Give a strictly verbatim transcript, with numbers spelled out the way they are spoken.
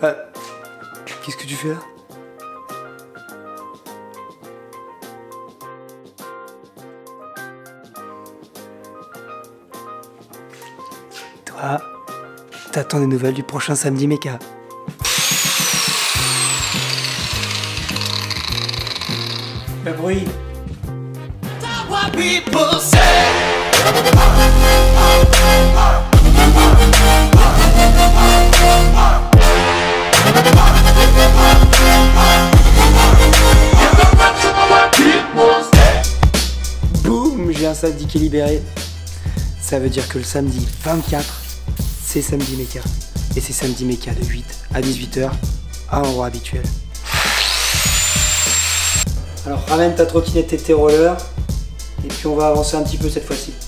Ah, qu'est-ce que tu fais là? Toi, t'attends des nouvelles du prochain samedi méca. Le bruit. Boum, j'ai un samedi qui est libéré. Ça veut dire que le samedi vingt-quatre, c'est samedi méca. Et c'est samedi méca de huit à dix-huit heures à l'endroit habituel. Alors ramène ta trottinette et tes rollers. Et puis on va avancer un petit peu cette fois-ci.